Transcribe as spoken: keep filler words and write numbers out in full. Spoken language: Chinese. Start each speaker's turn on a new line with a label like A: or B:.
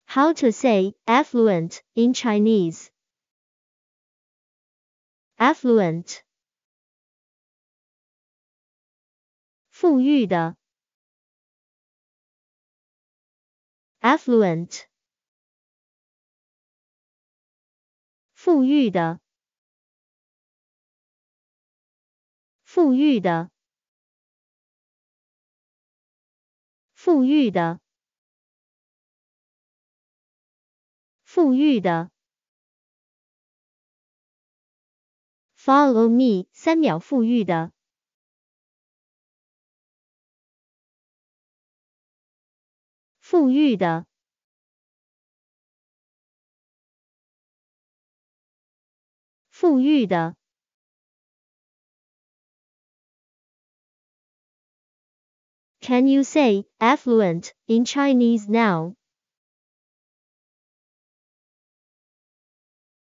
A: How to say affluent in Chinese? Affluent. 富裕的 affluent. 富裕的富裕的富裕的富裕的 Follow me 三秒富裕的富裕的富裕的 Can you say affluent in Chinese now?